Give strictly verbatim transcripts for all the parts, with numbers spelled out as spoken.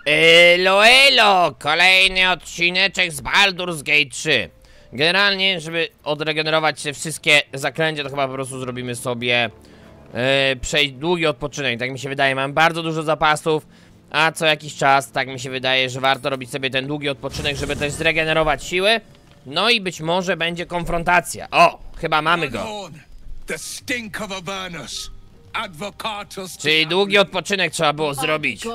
Elo, elo! Kolejny odcineczek z Baldur's Gate trzy. Generalnie, żeby odregenerować się wszystkie zaklęcia, to chyba po prostu zrobimy sobie yy, przejść długi odpoczynek. Tak mi się wydaje, mam bardzo dużo zapasów, a co jakiś czas, tak mi się wydaje, że warto robić sobie ten długi odpoczynek, żeby też zregenerować siły. No i być może będzie konfrontacja. O, chyba mamy go. Czyli długi odpoczynek trzeba było zrobić.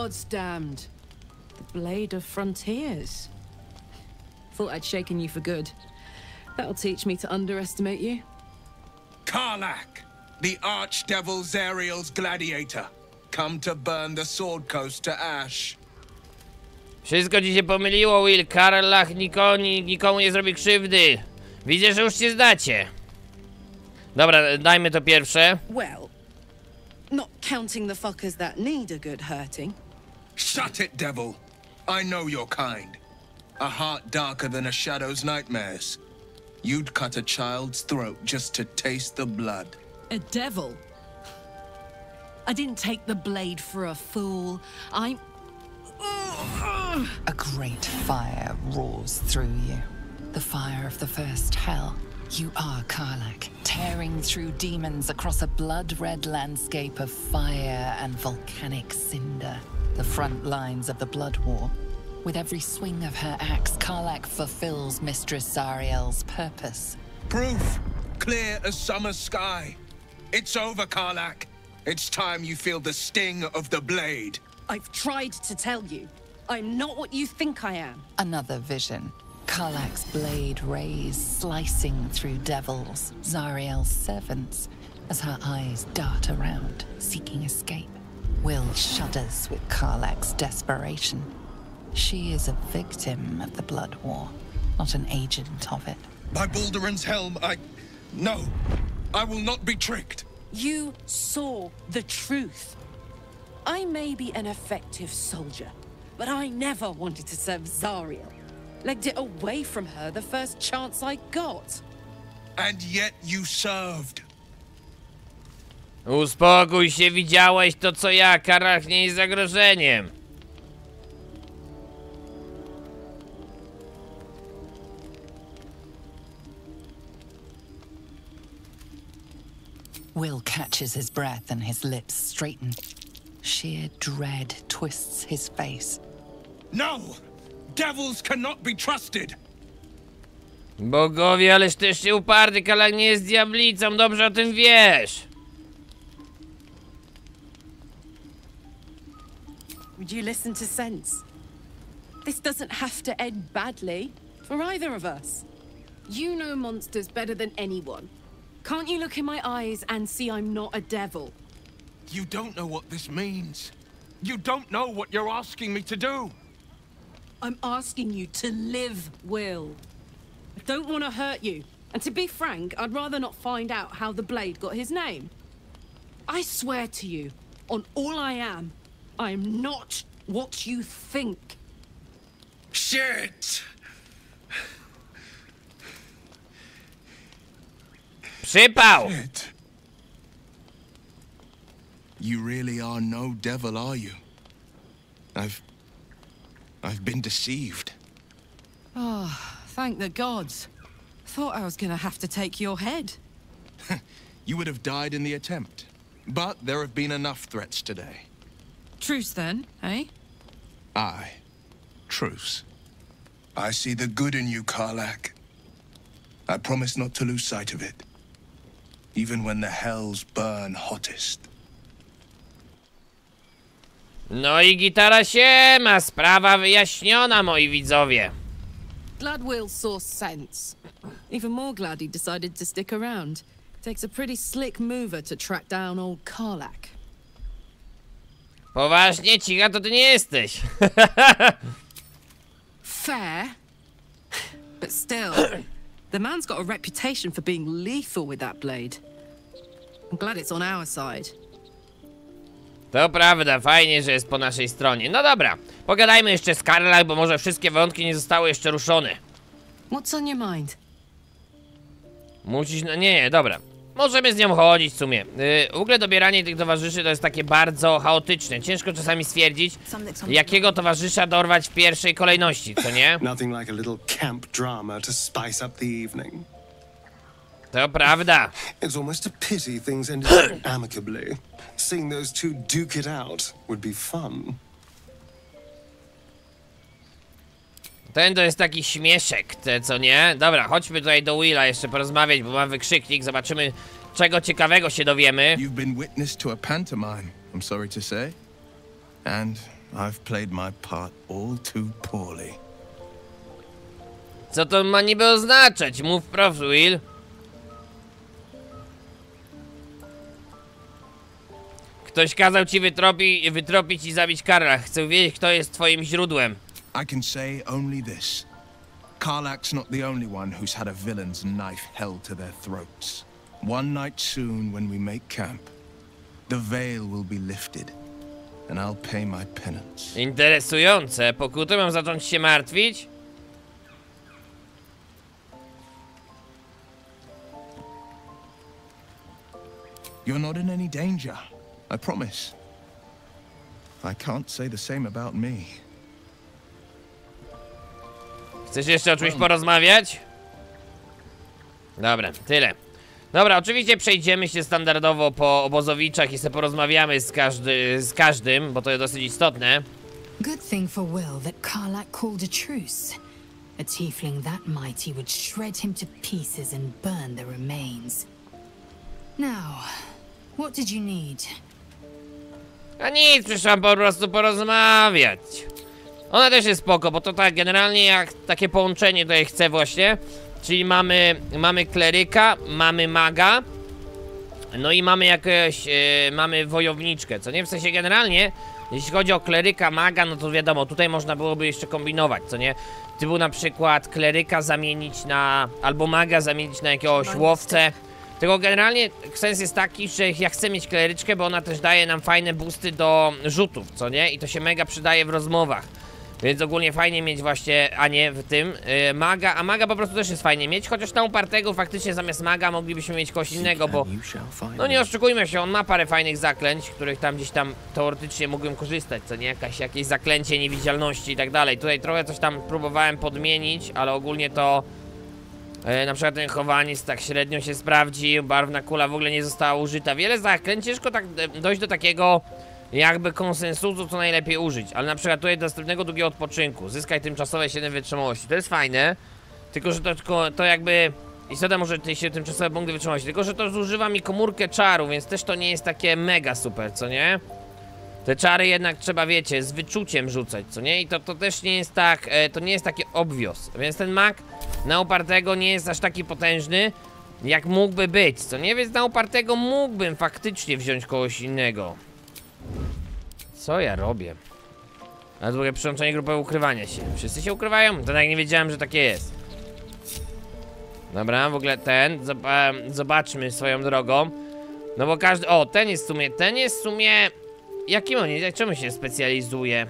Blade of Frontiers. Thought I'd shaken you for good. That'll teach me to underestimate you. Karlach, the archdevil Zariel's gladiator, come to burn the Sword Coast to ash. Wszystko ci się pomyliło, Will. Karlach nikomu, nikomu nie zrobi krzywdy. Widzę, że już się zdacie. Dobra, dajmy to pierwsze. Well, not counting the fuckers that need a good hurting. Shut it, devil. I know your kind. A heart darker than a shadow's nightmares. You'd cut a child's throat just to taste the blood. A devil? I didn't take the blade for a fool. I'm... A great fire roars through you. The fire of the first hell. You are Karlach, tearing through demons across a blood-red landscape of fire and volcanic cinder. The front lines of the Blood War. With every swing of her axe, Karlach fulfills Mistress Zariel's purpose. Proof! Clear as summer sky. It's over, Karlach. It's time you feel the sting of the blade. I've tried to tell you. I'm not what you think I am. Another vision. Karlach's blade rays slicing through devils, Zariel's servants, as her eyes dart around, seeking escape. Will shudders with Karlach's desperation. She is a victim of the Blood War, not an agent of it. By Balduran's helm, I... No, I will not be tricked. You saw the truth. I may be an effective soldier, but I never wanted to serve Zariel. Legged it away from her the first chance I got. And yet you served. Uspokój się, widziałeś to co ja, Karlach nie jest zagrożeniem. Will catches his breath and his lips straighten. Sheer dread twists his face. No! Devils cannot be trusted! Bogowie, ależ też się uparty, Karlach nie jest diablicą, dobrze o tym wiesz. Would you listen to sense? This doesn't have to end badly for either of us. You know monsters better than anyone. Can't you look in my eyes and see I'm not a devil? You don't know what this means. You don't know what you're asking me to do. I'm asking you to live, Will. I don't want to hurt you. And to be frank, I'd rather not find out how the blade got his name. I swear to you, on all I am, I am not what you think. Shit! Przypał! Shit. You really are no devil, are you? I've... I've been deceived. Oh, thank the gods. Thought I was gonna have to take your head. You would have died in the attempt. But there have been enough threats today. Truce then, eh? Aye. Truce. I see the good in you, Karlach. I promise not to lose sight of it. Even when the hells burn hottest. No i gitara się ma, sprawa wyjaśniona, moi widzowie. Glad Will saw sense. Even more glad he decided to stick around. Takes a pretty slick mover to track down old Karlach. Poważnie, cicha to ty nie jesteś. Fair. But still, the man's got a reputation for being lethal with that blade. I'm glad it's on our side. To prawda, fajnie, że jest po naszej stronie. No dobra, pogadajmy jeszcze z Karlach, bo może wszystkie wątki nie zostały jeszcze ruszone. What's on your mind? Musisz, no nie, nie, dobra. możemy z nią chodzić w sumie. Yy, w ogóle dobieranie tych towarzyszy to jest takie bardzo chaotyczne. Ciężko czasami stwierdzić, jakiego towarzysza dorwać w pierwszej kolejności, co nie? Nothing like a little camp drama to spice up the evening. To prawda. It's almost a pity things ended amicably. Seeing those two duke it out would be fun. Ten to jest taki śmieszek, te, co nie? Dobra, chodźmy tutaj do Willa jeszcze porozmawiać, bo mam wykrzyknik. Zobaczymy, czego ciekawego się dowiemy. You've been witness to a pantomime, I'm sorry to say. And I've played my part all too poorly. Co to ma niby oznaczać? Mów wprost, Will. Ktoś kazał ci wytropi, wytropić i zabić Karla. Chcę wiedzieć, kto jest twoim źródłem. I can say only this. Karlach's not the only one who's had a villain's knife held to their throats. One night soon, when we make camp, the veil will be lifted, and I'll pay my penance. Interesujące. Pokutę mam zacząć się martwić? You're not in any danger, I promise. I can't say the same about me. Chcesz jeszcze o czymś porozmawiać? Dobra, tyle. Dobra, oczywiście przejdziemy się standardowo po obozowiczach i sobie porozmawiamy z, każdy, z każdym, bo to jest dosyć istotne. Good thing for Will that Karlach called a truce. A tiefling that mighty would shred him to pieces and burn the remains. Now, what did you need? A nic, przyszłam po prostu porozmawiać. Ona też jest spoko, bo to tak generalnie jak takie połączenie tutaj chcę właśnie. Czyli mamy, mamy kleryka, mamy maga. No i mamy jakieś, yy, mamy wojowniczkę, co nie? W sensie generalnie, jeśli chodzi o kleryka, maga, no to wiadomo, tutaj można byłoby jeszcze kombinować, co nie? Typu na przykład kleryka zamienić na, albo maga zamienić na jakiegoś łowcę. Tylko generalnie sens jest taki, że ja chcę mieć kleryczkę, bo ona też daje nam fajne boosty do rzutów, co nie? I to się mega przydaje w rozmowach. Więc ogólnie fajnie mieć właśnie, a nie w tym, yy, maga, a maga po prostu też jest fajnie mieć, chociaż na upartego faktycznie zamiast maga moglibyśmy mieć kogoś innego, bo no nie oszukujmy się, on ma parę fajnych zaklęć, których tam gdzieś tam teoretycznie mógłbym korzystać, co nie? Jakaś, jakieś zaklęcie niewidzialności i tak dalej. Tutaj trochę coś tam próbowałem podmienić, ale ogólnie to yy, na przykład ten chowaniec tak średnio się sprawdził, barwna kula w ogóle nie została użyta. Wiele zaklęć, ciężko tak dojść do takiego jakby konsensusu, co najlepiej użyć. Ale na przykład tutaj dostępnego długiego odpoczynku. Zyskaj tymczasowe siedem wytrzymałości. To jest fajne. Tylko, że to, tylko, to jakby istota może tej się tymczasowe punkty wytrzymałości. Tylko, że to zużywa mi komórkę czaru, więc też to nie jest takie mega super, co nie? Te czary jednak trzeba, wiecie, z wyczuciem rzucać, co nie? I to, to też nie jest tak, e, to nie jest takie obvious. Więc ten mag na upartego nie jest aż taki potężny, jak mógłby być, co nie? Więc na upartego mógłbym faktycznie wziąć kogoś innego. Co ja robię? A drugie przyłączenie grupy ukrywania się. Wszyscy się ukrywają? To tak nie wiedziałem, że takie jest. Dobra, w ogóle ten. Zobaczmy swoją drogą. No bo każdy. O, ten jest w sumie. Ten jest w sumie. Jakim on jest? Czemu się specjalizuje?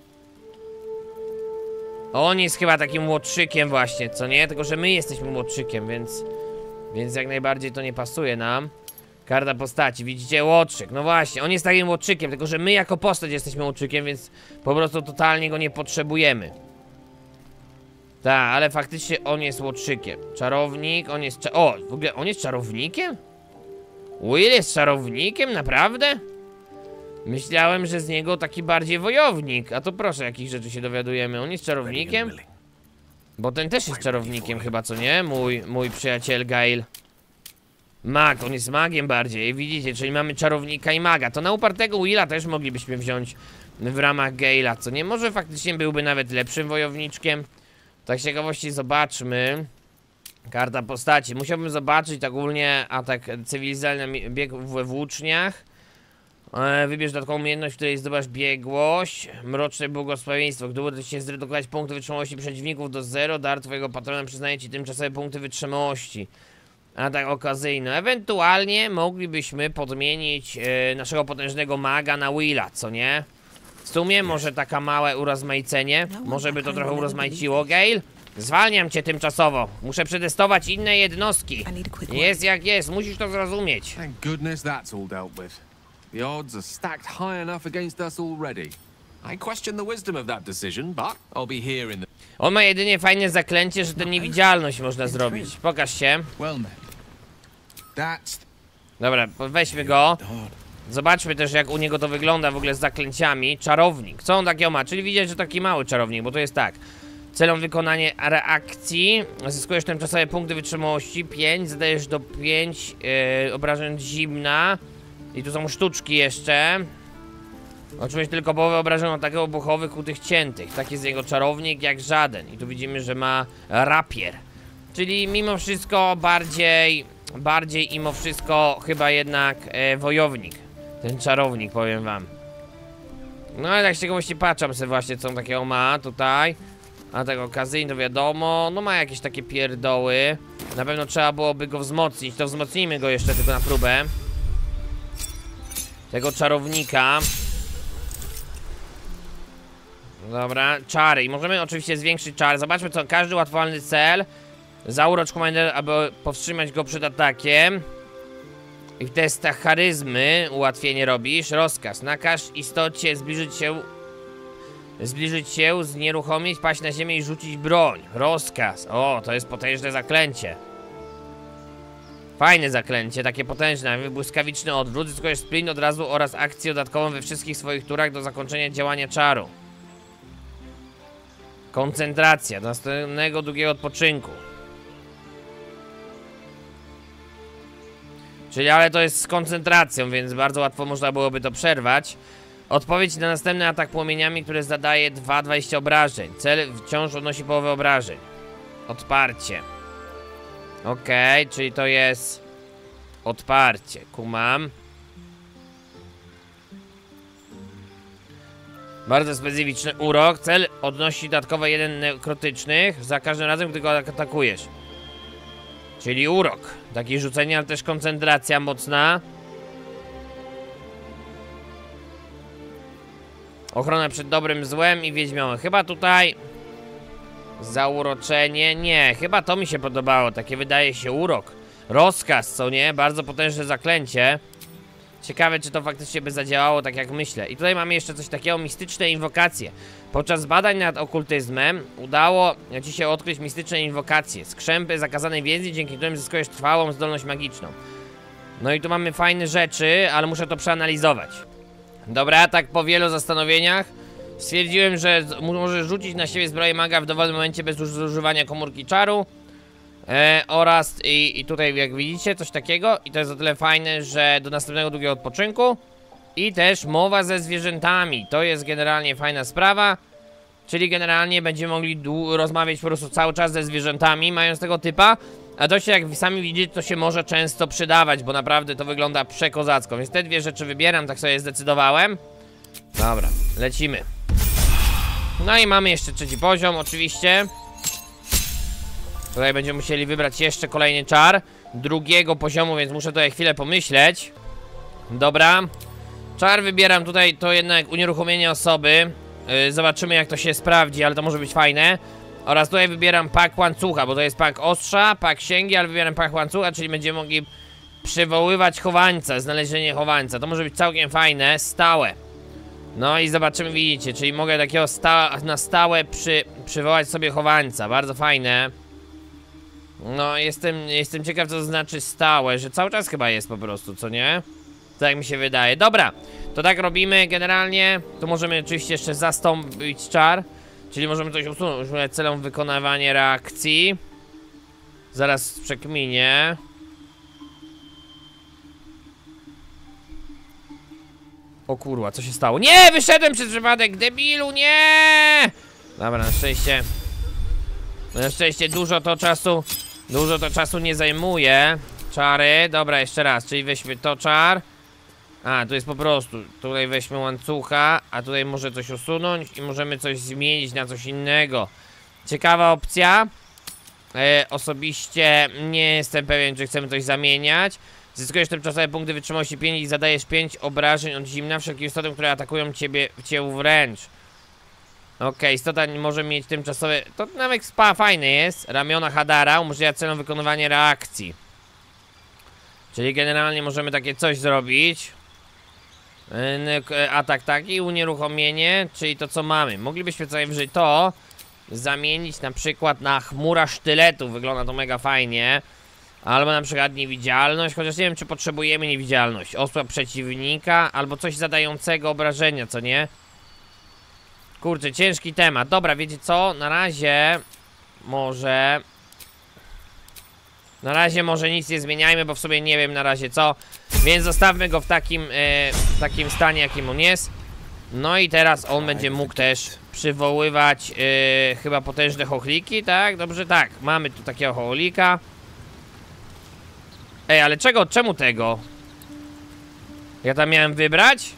On jest chyba takim młodszykiem właśnie, co nie? Tylko, że my jesteśmy młodszykiem, więc. Więc jak najbardziej to nie pasuje nam. Karta postaci, widzicie, łotrzyk, no właśnie, on jest takim łotrzykiem, tylko że my jako postać jesteśmy łotrzykiem, więc po prostu totalnie go nie potrzebujemy. Tak, ale faktycznie on jest łotrzykiem. Czarownik, on jest cza o, w ogóle on jest czarownikiem? Will jest czarownikiem, naprawdę? Myślałem, że z niego taki bardziej wojownik, a to proszę, jakich rzeczy się dowiadujemy, on jest czarownikiem? Bo ten też jest czarownikiem chyba, co nie? Mój, mój przyjaciel Gail. Mag, on jest magiem bardziej, widzicie, czyli mamy czarownika i maga. To na upartego Willa też moglibyśmy wziąć w ramach Gaila, co nie? Może faktycznie byłby nawet lepszym wojowniczkiem. Tak z ciekawości zobaczmy. Karta postaci, musiałbym zobaczyć tak ogólnie atak cywilizacyjny, bieg we włóczniach. e, Wybierz dodatkową umiejętność, w której zdobywasz biegłość. Mroczne błogosławieństwo. Gdy uda ci się zredukować punkty wytrzymałości przeciwników do zero, dar twojego patrona przyznaje ci tymczasowe punkty wytrzymałości. A tak okazyjny. Ewentualnie moglibyśmy podmienić e, naszego potężnego maga na Willa, co nie? W sumie może taka małe urozmaicenie. Może by to trochę urozmaiciło, Gail? Zwalniam cię tymczasowo. Muszę przetestować inne jednostki. Jest jak jest, musisz to zrozumieć. Thank goodness that's all dealt with. The odds are stacked high enough against us already. I question the wisdom of that decision, but I'll be here in the... On ma jedynie fajne zaklęcie, że tę niewidzialność można zrobić. Pokaż się. Well met. That's Dobra, weźmy go. Zobaczmy też, jak u niego to wygląda w ogóle z zaklęciami. Czarownik. Co on takiego ma? Czyli widać, że taki mały czarownik, bo to jest tak. Celem wykonania reakcji zyskujesz tymczasowe punkty wytrzymałości pięć, zadajesz do pięć yy, obrażeń zimna. I tu są sztuczki jeszcze. Oczywiście tylko połowę obrażeń od takiego obuchowych u tych ciętych. Taki jest jego czarownik jak żaden. I tu widzimy, że ma rapier. Czyli mimo wszystko bardziej, bardziej mimo wszystko chyba jednak e, wojownik. Ten czarownik, powiem wam. No ale tak z ciekawości patrzam sobie właśnie, co on takiego ma tutaj. A tego okazji to wiadomo, no ma jakieś takie pierdoły. Na pewno trzeba byłoby go wzmocnić, to wzmocnijmy go jeszcze tylko na próbę. Tego czarownika. Dobra, czary. I możemy oczywiście zwiększyć czary. Zobaczmy co, każdy łatwowalny cel. Zaurocz komander, aby powstrzymać go przed atakiem. I w testach charyzmy ułatwienie robisz. Rozkaz. Nakaż istocie zbliżyć się Zbliżyć się, znieruchomić, paść na ziemię i rzucić broń. Rozkaz. O, to jest potężne zaklęcie. Fajne zaklęcie, takie potężne. Błyskawiczny odwrót. Zyskujesz sprint od razu oraz akcję dodatkową we wszystkich swoich turach do zakończenia działania czaru. Koncentracja. Do następnego długiego odpoczynku. Czyli ale to jest z koncentracją, więc bardzo łatwo można byłoby to przerwać. Odpowiedź na następny atak płomieniami, który zadaje dwa dwadzieścia obrażeń. Cel wciąż odnosi połowę obrażeń. Odparcie. Okej, okay, czyli to jest odparcie. Kumam. Bardzo specyficzny urok. Cel odnosi dodatkowo jeden nekrotycznych za każdym razem, gdy go atakujesz. Czyli urok. Takie rzucenie, ale też koncentracja mocna. Ochrona przed dobrym, złem i wiedźmiołem. Chyba tutaj zauroczenie. Nie, chyba to mi się podobało. Takie wydaje się urok. Rozkaz, co nie? Bardzo potężne zaklęcie. Ciekawe, czy to faktycznie by zadziałało tak jak myślę. I tutaj mamy jeszcze coś takiego, mistyczne inwokacje. Podczas badań nad okultyzmem udało ci się odkryć mistyczne inwokacje. Skrzępy zakazanej wiedzy, dzięki którym zyskujesz trwałą zdolność magiczną. No i tu mamy fajne rzeczy, ale muszę to przeanalizować. Dobra, tak po wielu zastanowieniach stwierdziłem, że możesz rzucić na siebie zbroję maga w dowolnym momencie bez używania komórki czaru. E, oraz i, i tutaj jak widzicie coś takiego i to jest o tyle fajne, że do następnego długiego odpoczynku. I też mowa ze zwierzętami, to jest generalnie fajna sprawa. Czyli generalnie będziemy mogli rozmawiać po prostu cały czas ze zwierzętami, mając tego typa. A to się, jak sami widzicie, to się może często przydawać, bo naprawdę to wygląda przekozacko. Więc te dwie rzeczy wybieram, tak sobie zdecydowałem. Dobra, lecimy. No i mamy jeszcze trzeci poziom, oczywiście. Tutaj będziemy musieli wybrać jeszcze kolejny czar drugiego poziomu, więc muszę tutaj chwilę pomyśleć. Dobra. Czar wybieram tutaj, to jednak unieruchomienie osoby. Yy, zobaczymy jak to się sprawdzi, ale to może być fajne. Oraz tutaj wybieram pak łańcucha, bo to jest pak ostrza, pak księgi, ale wybieram pak łańcucha, czyli będziemy mogli przywoływać chowańca, znalezienie chowańca. To może być całkiem fajne, stałe. No i zobaczymy, widzicie, czyli mogę takiego sta na stałe przy przywołać sobie chowańca, bardzo fajne. No jestem, jestem ciekaw co to znaczy stałe, że cały czas chyba jest po prostu, co nie? Tak mi się wydaje. Dobra, to tak robimy generalnie. Tu możemy oczywiście jeszcze zastąpić czar. Czyli możemy coś usunąć celem wykonywania reakcji. Zaraz przekminię. O kurwa, co się stało? Nie! Wyszedłem przez przypadek! Debilu, nie! Dobra, na szczęście. Na szczęście dużo to czasu. Dużo to czasu nie zajmuje. Czary. Dobra, jeszcze raz. Czyli weźmy to czar. A, tu jest po prostu. Tutaj weźmy łańcucha, a tutaj może coś usunąć i możemy coś zmienić na coś innego. Ciekawa opcja. E, osobiście nie jestem pewien, czy chcemy coś zamieniać. Zyskujesz tymczasowe punkty wytrzymałości pięć i zadajesz pięć obrażeń od zimna wszelkim istotom, które atakują ciebie cię wręcz. Okej, istota nie może mieć tymczasowe... To nawet spa fajny jest. Ramiona Hadara umożliwia celom wykonywanie reakcji. Czyli generalnie możemy takie coś zrobić. Atak taki, unieruchomienie, czyli to co mamy. Moglibyśmy co najwyżej to zamienić na przykład na chmura sztyletu. Wygląda to mega fajnie. Albo na przykład niewidzialność, chociaż nie wiem czy potrzebujemy niewidzialność. Osłab przeciwnika, albo coś zadającego obrażenia, co nie? Kurczę, ciężki temat. Dobra, wiecie co? Na razie może... Na razie może nic nie zmieniajmy, bo w sobie nie wiem na razie co. Więc zostawmy go w takim, e, w takim stanie, jakim on jest. No i teraz on będzie mógł też przywoływać e, chyba potężne chochliki, tak? Dobrze, tak. Mamy tu takiego chochlika. Ej, ale czego? Czemu tego? Ja tam miałem wybrać?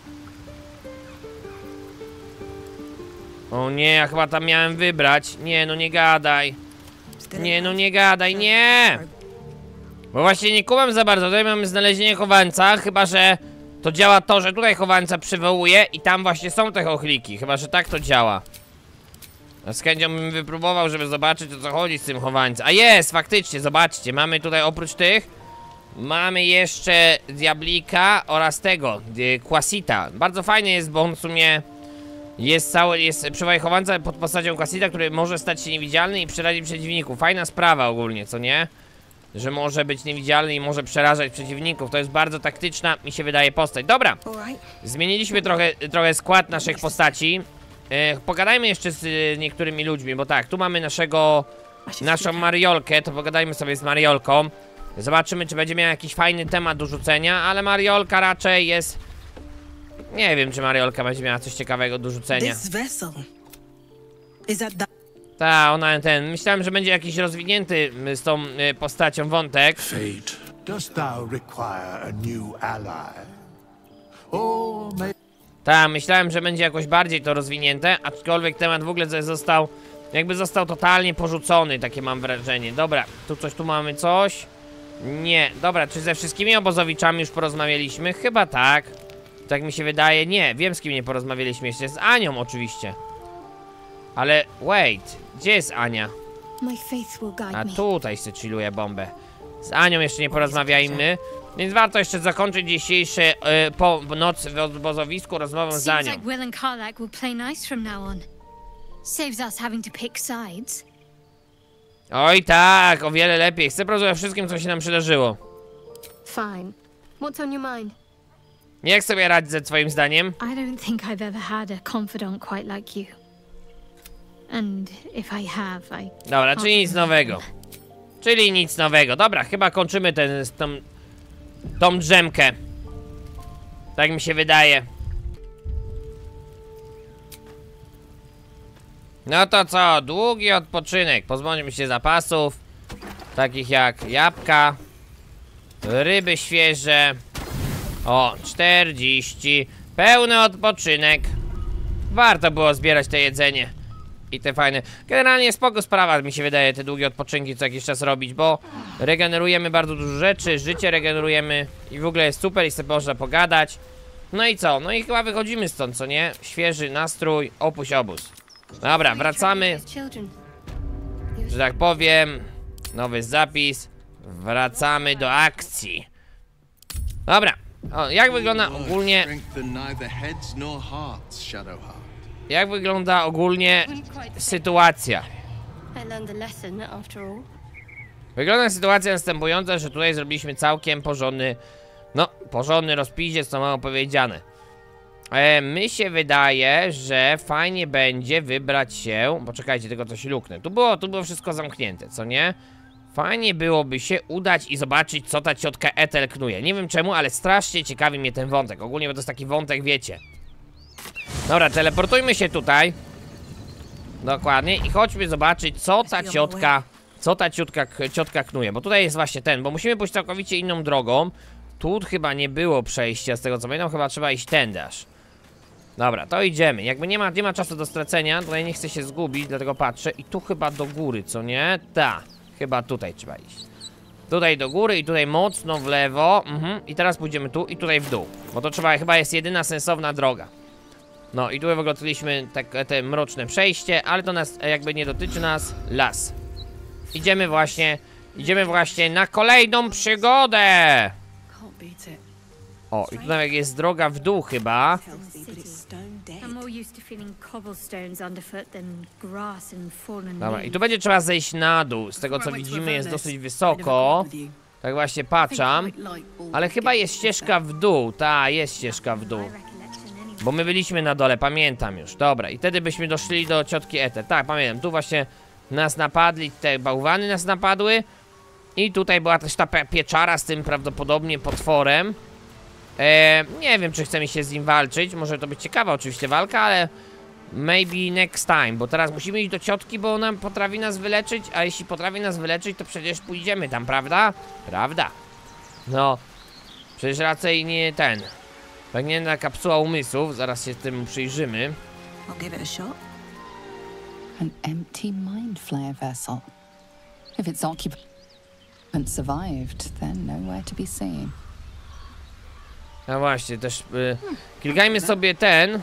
O nie, ja chyba tam miałem wybrać. Nie, no nie gadaj. Nie, no nie gadaj, nie! Bo właśnie nie kumam za bardzo. Tutaj mamy znalezienie chowańca, chyba że to działa to, że tutaj chowańca przywołuje i tam właśnie są te chochliki. Chyba że tak to działa. A z chęcią bym wypróbował, żeby zobaczyć o co chodzi z tym chowańcem. A jest, faktycznie, zobaczcie. Mamy tutaj oprócz tych mamy jeszcze Diablika oraz tego, Quasita. Bardzo fajny jest, bo on w sumie jest cały, jest przywój chowańca pod postacią Quasita, który może stać się niewidzialny i przerazić przeciwników. Fajna sprawa ogólnie, co nie? Że może być niewidzialny i może przerażać przeciwników. To jest bardzo taktyczna, mi się wydaje, postać. Dobra, zmieniliśmy trochę, trochę skład naszych postaci. e, Pogadajmy jeszcze z e, niektórymi ludźmi, bo tak, tu mamy naszego naszą Mariolkę, to pogadajmy sobie z Mariolką. Zobaczymy, czy będzie miał jakiś fajny temat do rzucenia, ale Mariolka raczej jest... Nie wiem, czy Mariolka będzie miała coś ciekawego do rzucenia. Ta, ona ten... Myślałem, że będzie jakiś rozwinięty z tą y, postacią wątek. Fate, dost thou require a new ally? Or may... Ta, myślałem, że będzie jakoś bardziej to rozwinięte, aczkolwiek temat w ogóle został... Jakby został totalnie porzucony, takie mam wrażenie. Dobra, tu coś, tu mamy coś. Nie, dobra, czy ze wszystkimi obozowiczami już porozmawialiśmy? Chyba tak. Tak mi się wydaje. Nie, wiem z kim nie porozmawialiśmy jeszcze. Z Anią oczywiście. Ale, wait, gdzie jest Ania? A tutaj się chilluje bombę. Z Anią jeszcze nie porozmawiajmy. Więc warto jeszcze zakończyć dzisiejsze y, po nocy w obozowisku rozmową z Anią. Oj tak, o wiele lepiej. Chcę porozmawiać o wszystkim, co się nam przydarzyło. Fine. What's on your mind? Jak sobie radzić ze twoim zdaniem? I don't think I've ever had a confidant quite like you. And if I have, I... Dobra, czyli nic nowego. Czyli nic nowego. Dobra, chyba kończymy ten, tą, tą drzemkę. Tak mi się wydaje. No to co? Długi odpoczynek. Pozbądźmy się zapasów. Takich jak jabłka, ryby świeże. O, czterdzieści. Pełny odpoczynek. Warto było zbierać to jedzenie. I te fajne. Generalnie spoko sprawa mi się wydaje, te długie odpoczynki co jakiś czas robić, bo regenerujemy bardzo dużo rzeczy, życie regenerujemy i w ogóle jest super i sobie można pogadać. No i co? No i chyba wychodzimy stąd, co nie? Świeży nastrój, opuść obóz. Dobra, wracamy. Że tak powiem, nowy zapis. Wracamy do akcji. Dobra, o, jak wygląda ogólnie... Jak wygląda ogólnie sytuacja? Wygląda sytuacja następująca, że tutaj zrobiliśmy całkiem porządny, no, porządny rozpisie, co mało powiedziane. E, mi się wydaje, że fajnie będzie wybrać się... Poczekajcie, tylko coś luknę. Tu było, tu było wszystko zamknięte, co nie? Fajnie byłoby się udać i zobaczyć, co ta ciotka Ethel knuje. Nie wiem czemu, ale strasznie ciekawi mnie ten wątek. Ogólnie, bo to jest taki wątek, wiecie. Dobra, teleportujmy się tutaj. Dokładnie. I chodźmy zobaczyć, co ta ciotka... Co ta ciotka, ciotka knuje. Bo tutaj jest właśnie ten, bo musimy pójść całkowicie inną drogą. Tu chyba nie było przejścia, z tego co pamiętam, chyba trzeba iść tędy aż. Dobra, to idziemy. Jakby nie ma, nie ma czasu do stracenia, tutaj nie chcę się zgubić, dlatego patrzę. I tu chyba do góry, co nie? Ta, chyba tutaj trzeba iść. Tutaj do góry i tutaj mocno w lewo. Mhm. I teraz pójdziemy tu i tutaj w dół. Bo to trzeba, chyba jest jedyna sensowna droga. No i tutaj w ogóle odkryliśmy te, te mroczne przejście, ale to nas jakby nie dotyczy nas. Las. Idziemy właśnie, idziemy właśnie na kolejną przygodę. O, i tutaj jest droga w dół chyba. I'm more used to feeling cobblestones underfoot than grass and fallen Dobra, i tu będzie trzeba zejść na dół. Z tego co widzimy jest dosyć wysoko. Tak właśnie patrzam. Ale chyba jest ścieżka w dół. Ta, jest ścieżka w dół. Bo my byliśmy na dole, pamiętam już. Dobra, i wtedy byśmy doszli do ciotki Ethel. Tak, pamiętam, tu właśnie nas napadli, te bałwany nas napadły. I tutaj była też ta pieczara z tym prawdopodobnie potworem. E, nie wiem, czy chcemy się z nim walczyć. Może to być ciekawa oczywiście walka, ale maybe next time, bo teraz musimy iść do ciotki, bo ona potrafi nas wyleczyć, a jeśli potrafi nas wyleczyć, to przecież pójdziemy tam, prawda? Prawda. No, przecież raczej nie ten. Pęknięta kapsuła umysłów, zaraz się temu przyjrzymy. I'll give it a shot. An empty mind flare vessel. If its occupant survived, then nowhere to be seen. No właśnie, też y, klikajmy sobie ten.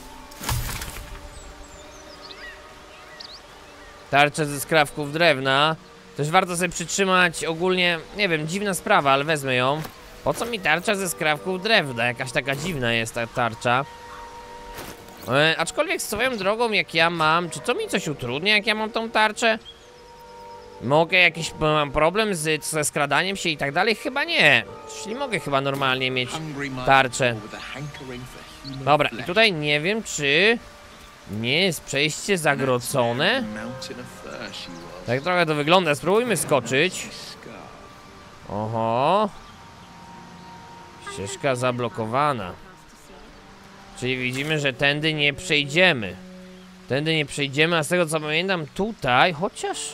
Tarczę ze skrawków drewna. Też warto sobie przytrzymać ogólnie, nie wiem, dziwna sprawa, ale wezmę ją. Po co mi tarcza ze skrawków drewna? Jakaś taka dziwna jest ta tarcza. E, aczkolwiek swoją drogą, jak ja mam, czy to mi coś utrudnia, jak ja mam tą tarczę? Mogę jakiś, mam problem z, ze skradaniem się i tak dalej? Chyba nie. Czyli mogę chyba normalnie mieć tarczę. Dobra, i tutaj nie wiem, czy nie jest przejście zagrodzone. Tak trochę to wygląda. Spróbujmy skoczyć. Oho. Ścieżka zablokowana. Czyli widzimy, że tędy nie przejdziemy. Tędy nie przejdziemy, a z tego co pamiętam tutaj, chociaż...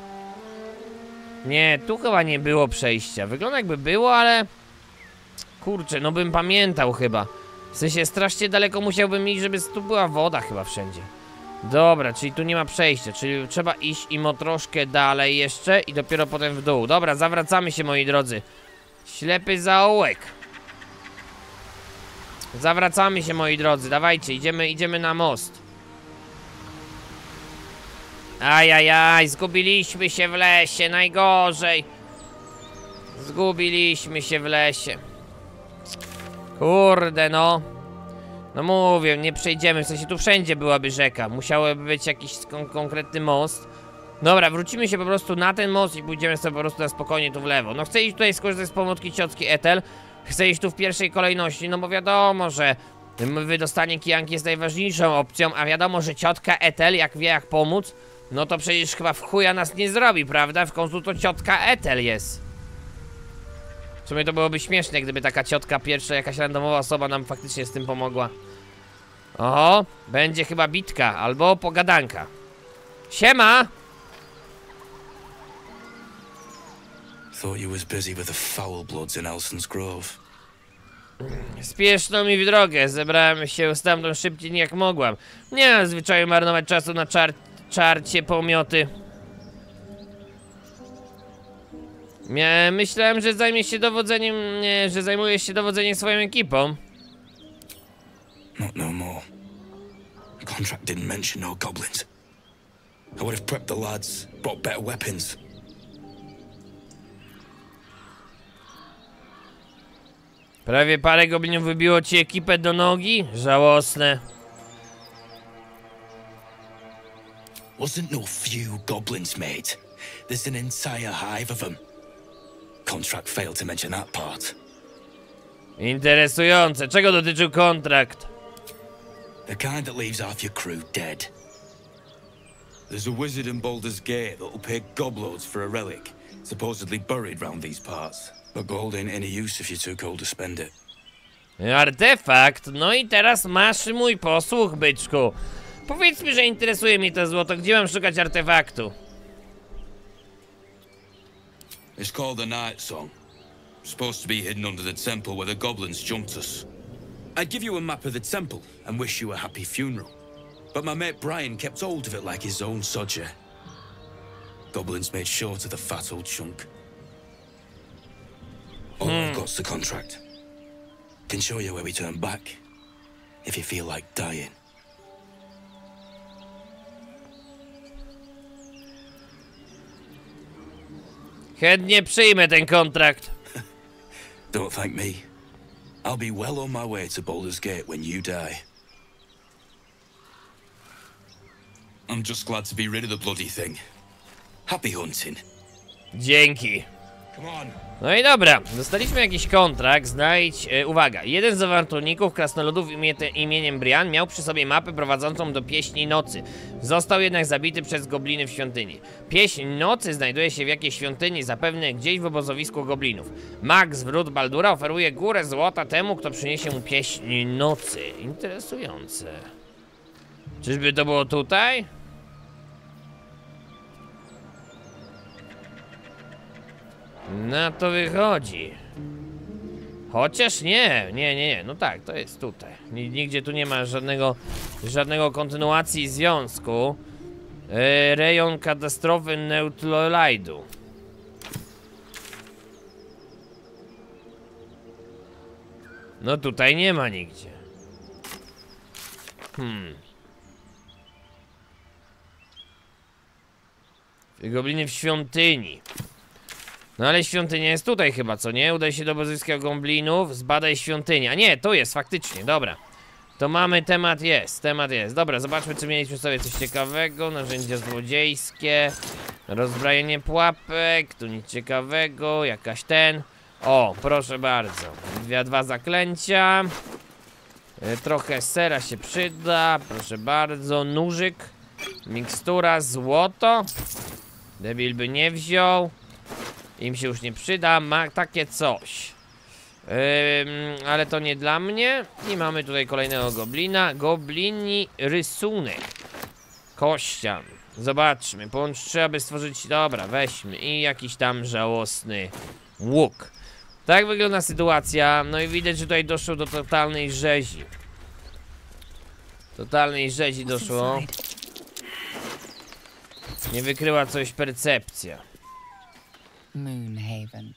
Nie, tu chyba nie było przejścia. Wygląda jakby było, ale... Kurczę, no bym pamiętał chyba. W sensie strasznie daleko musiałbym iść, żeby tu była woda chyba wszędzie. Dobra, czyli tu nie ma przejścia, czyli trzeba iść imo troszkę dalej jeszcze i dopiero potem w dół. Dobra, zawracamy się, moi drodzy. Ślepy zaułek. Zawracamy się, moi drodzy, dawajcie, idziemy, idziemy na most. Ajajaj, zgubiliśmy się w lesie, najgorzej. Zgubiliśmy się w lesie. Kurde no. No mówię, nie przejdziemy, w sensie tu wszędzie byłaby rzeka. Musiałoby być jakiś kon konkretny most. Dobra, wrócimy się po prostu na ten most i pójdziemy sobie po prostu na spokojnie tu w lewo. No chcę iść tutaj skorzystać z pomocki ciotki Ethel. Chcę iść tu w pierwszej kolejności, no bo wiadomo, że wydostanie kijanki jest najważniejszą opcją. A wiadomo, że ciotka Ethel, jak wie jak pomóc, no to przecież chyba w chuja nas nie zrobi, prawda? W końcu to ciotka Ethel jest. W sumie to byłoby śmieszne, gdyby taka ciotka pierwsza, jakaś randomowa osoba nam faktycznie z tym pomogła. Oho, będzie chyba bitka, albo pogadanka. Siema! Thought you was busy with the foul bloods in Elson's Grove. Spieszno mi w drogę, zebrałem się stamtąd szybciej jak mogłam. Nie mam zwyczaju marnować czasu na czar czarcie pomioty. Miałem, myślałem, że zajmiesz się dowodzeniem, nie, że zajmujesz się dowodzeniem swoją ekipą. Not no more. Contract didn't mention no goblins. I would have prepped the lads, brought better weapons. Prawie parę goblinów wybiło ci ekipę do nogi? Żałosne. Wasn't no few goblins, mate. There's an entire hive of them. Contract failed to mention that part. Interesujące. Czego dotyczył kontrakt? The kind that leaves half your crew dead. There's a wizard in Baldur's Gate that'll pay gobloads for a relic, supposedly buried round these parts. But gold ain't any use if you're too cold to spend it. Artefakt? No i teraz masz mój posłuch, byczku. Powiedz mi, że interesuje mnie to złoto. Gdzie mam szukać artefaktu? It's called the Night Song. Supposed to be hidden under the temple where the goblins jumped us. I'd give you a map of the temple and wish you a happy funeral. But my mate Brian kept hold of it like his own sodger. Goblins made short of the fat old chunk. All I've got's the contract. Can show you where we turn back, if you feel like dying. Chętnie przyjmę ten kontrakt. Don't thank me. I'll be well on my way to Baldur's Gate when you die. I'm just glad to be rid of the bloody thing. Happy hunting. Dzięki. Come on. No i dobra, dostaliśmy jakiś kontrakt, znajdź, e, uwaga, jeden z awanturników krasnoludów imie, imieniem Brian miał przy sobie mapę prowadzącą do Pieśni Nocy. Został jednak zabity przez gobliny w świątyni. Pieśń Nocy znajduje się w jakiejś świątyni, zapewne gdzieś w obozowisku goblinów. Mag z wrót Baldura oferuje górę złota temu, kto przyniesie mu Pieśń Nocy. Interesujące. Czyżby to było tutaj? Na to wychodzi. Chociaż nie, nie, nie, nie, no tak, to jest tutaj. Nigdzie tu nie ma żadnego, żadnego kontynuacji związku. E, rejon katastrofy Neutralidu. No tutaj nie ma nigdzie. Hmm. Gobliny w świątyni. No ale świątynia jest tutaj chyba, co nie? Udaj się do obozowiska goblinów, zbadaj świątynię. A nie, tu jest faktycznie, dobra. To mamy, temat jest, temat jest. Dobra, zobaczmy, czy mieliśmy sobie coś ciekawego. Narzędzia złodziejskie, rozbrajanie pułapek, tu nic ciekawego, jakaś ten. O, proszę bardzo, dwie, dwa zaklęcia. e, Trochę sera się przyda, proszę bardzo. Nóżyk, mikstura, złoto. Debil by nie wziął. Im się już nie przyda, ma takie coś. Ym, ale to nie dla mnie. I mamy tutaj kolejnego goblina. Goblini rysunek. Kościan. Zobaczmy. Połącz trzy, aby stworzyć... Dobra, weźmy. I jakiś tam żałosny łuk. Tak wygląda sytuacja. No i widać, że tutaj doszło do totalnej rzezi. Totalnej rzezi doszło. Nie wykryła coś percepcja. Moonhaven.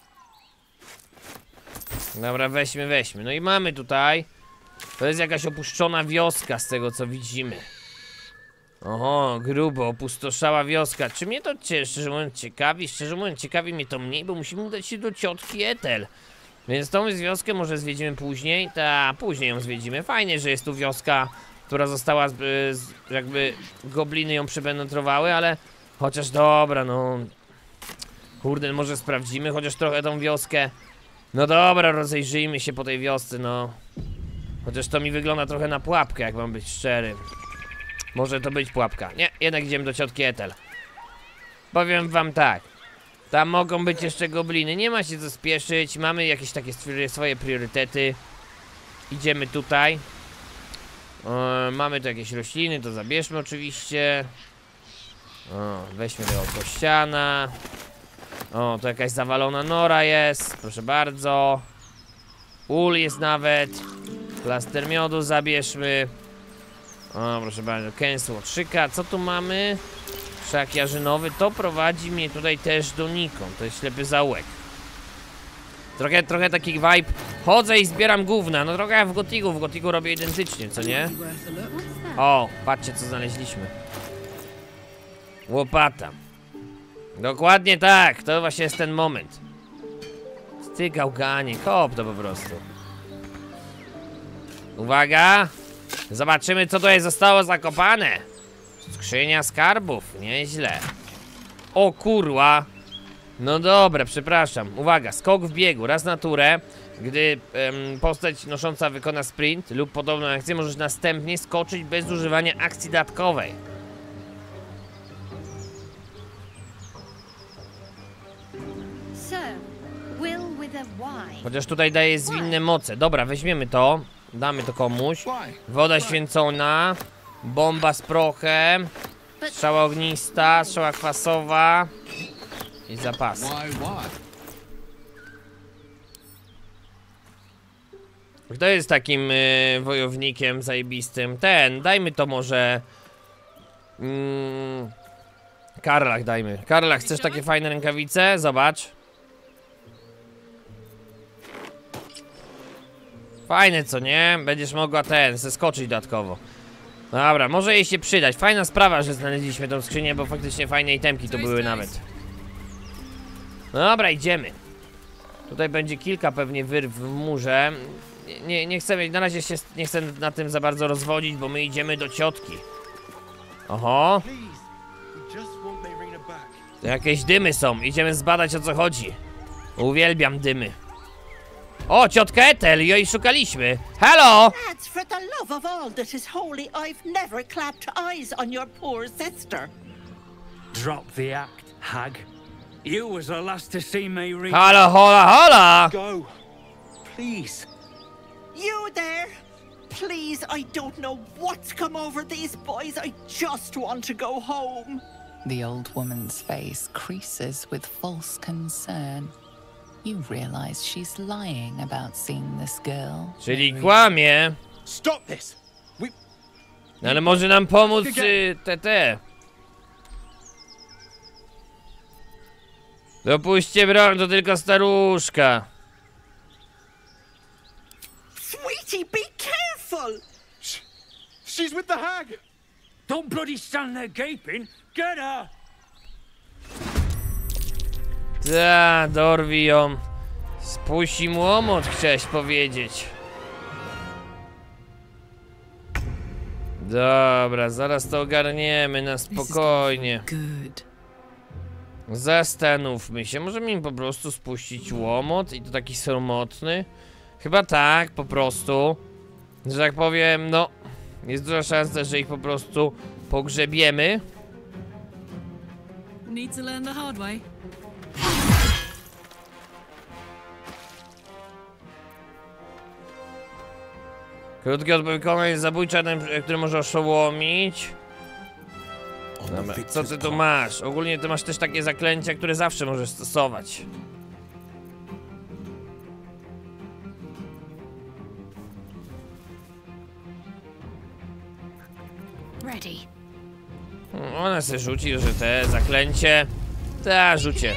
Dobra, weźmy, weźmy. No i mamy tutaj. To jest jakaś opuszczona wioska z tego, co widzimy. Oho, grubo, opustoszała wioska. Czy mnie to, szczerze mówiąc, ciekawi? Szczerze mówiąc, ciekawi mnie to mniej, bo musimy udać się do ciotki Ethel. Więc tą wioskę może zwiedzimy później. Ta, później ją zwiedzimy. Fajnie, że jest tu wioska, która została, z, z, jakby gobliny ją przypenetrowały, ale chociaż dobra, no... Kurde, może sprawdzimy chociaż trochę tą wioskę. No dobra, rozejrzyjmy się po tej wiosce, no. Chociaż to mi wygląda trochę na pułapkę, jak mam być szczery. Może to być pułapka. Nie, jednak idziemy do ciotki Ethel. Powiem wam tak. Tam mogą być jeszcze gobliny, nie ma się co spieszyć. Mamy jakieś takie swoje priorytety. Idziemy tutaj. e, Mamy tu jakieś rośliny, to zabierzmy oczywiście. O, weźmy tego kościana. O, to jakaś zawalona nora jest. Proszę bardzo. Ul jest nawet. Plaster miodu zabierzmy. O, proszę bardzo, kęs łotrzyka. Co tu mamy? Szak jarzynowy. To prowadzi mnie tutaj też do Nikon. To jest ślepy zaułek. Trochę, trochę taki vibe. Chodzę i zbieram gówna. No trochę jak w Gotiku. W Gotiku robię identycznie, co nie? O, patrzcie, co znaleźliśmy. Łopata. Dokładnie tak, to właśnie jest ten moment. Ty gałganie, kop to po prostu. Uwaga! Zobaczymy, co tutaj zostało zakopane. Skrzynia skarbów, nieźle. O kurwa. No dobra, przepraszam. Uwaga, skok w biegu, raz na turę. Gdy em, postać nosząca wykona sprint lub podobną akcję, możesz następnie skoczyć bez używania akcji dodatkowej. Chociaż tutaj daje zwinne moce. Dobra, weźmiemy to. Damy to komuś. Woda święcona. Bomba z prochem. Strzała ognista, strzała kwasowa. I zapasy. Kto jest takim y, wojownikiem zajebistym? Ten, dajmy to może... Mm, Karlach dajmy. Karlach, chcesz takie fajne rękawice? Zobacz. Fajne, co nie? Będziesz mogła ten, zeskoczyć dodatkowo. Dobra, może jej się przydać. Fajna sprawa, że znaleźliśmy tą skrzynię, bo faktycznie fajne itemki tu były nawet. No dobra, idziemy. Tutaj będzie kilka pewnie wyrw w murze. Nie, nie, nie chcę, na razie się nie chcę na tym za bardzo rozwodzić, bo my idziemy do ciotki. Oho. To jakieś dymy są, idziemy zbadać, o co chodzi. Uwielbiam dymy. O, ciotka Ethel, jej szukaliśmy. Hello! Lads, for the love of all that is holy, I've never clapped eyes on your poor sister. Drop the act, hag. You was the last to see me read. Hola, hola, hola! Go, please. You there? Please, I don't know what's come over these boys. I just want to go home. The old woman's face creases with false concern. You realize she's lying about seeing this girl. Czyli kłamie. Stop this. We... No ale może nam pomóc y, te te. Dopuśćcie broń, to tylko staruszka. Sweetie, be careful! Sh she's with the hag! Don't bloody stand there gaping! Get her! Ta, dorwij ją. Spuści mu łomot, chciałeś powiedzieć. Dobra, zaraz to ogarniemy na spokojnie. Zastanówmy się, możemy im po prostu spuścić łomot i to taki sromotny? Chyba tak, po prostu. Że tak powiem, no, jest duża szansa, że ich po prostu pogrzebiemy. Need to learn the hard way. Krótki odpowiedź jest zabójcza, ten, który może oszołomić. Dobra, co ty tu masz? Ogólnie ty masz też takie zaklęcia, które zawsze możesz stosować. Ready. Ona se rzuci, że te zaklęcie. Ta, rzucie.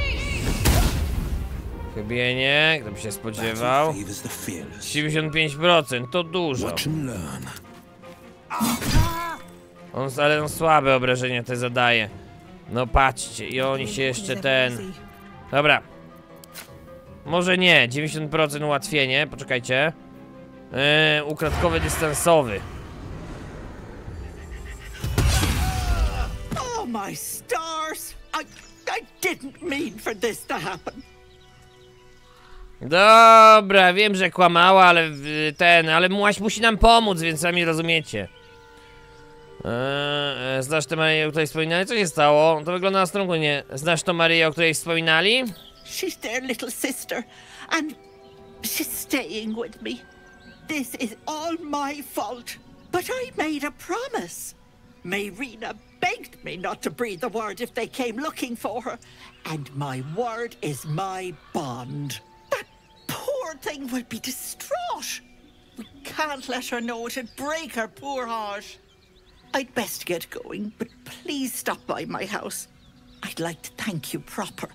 Chybienie, kto by się spodziewał. siedemdziesiąt pięć procent, to dużo. On, ale on słabe obrażenia te zadaje. No patrzcie, i oni się jeszcze ten... Dobra. Może nie, dziewięćdziesiąt procent ułatwienie, poczekajcie. Yy, ukradkowy dystansowy. Oh my stars! I, I didn't mean for this to happen. Dobra, wiem, że kłamała, ale ten, ale Mułaś musi nam pomóc, więc sami rozumiecie. Eee, znasz tę Maryję, o której wspominali? Co się stało? To wygląda na stronę, nie. Znasz tę Maryję, o której wspominali? She's their little sister, and she's staying with me. This is all my fault, but I made a promise. Mayrina begged me not to breathe a word if they came looking for her, and my word is my bond. That poor thing will be distraught. We can't let her know, it'd break her poor heart. I'd best get going, but please stop by my house. I'd like to thank you proper.